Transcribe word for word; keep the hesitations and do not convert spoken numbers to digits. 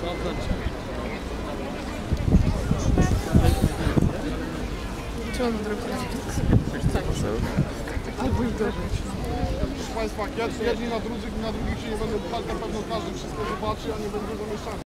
Trzeba na drogę. Albo i gorzej. Proszę Państwa, jedni na drugich, na drugich się nie będą pchać, na pewno każdy wszystko zobaczy, a nie będą zamieszczać.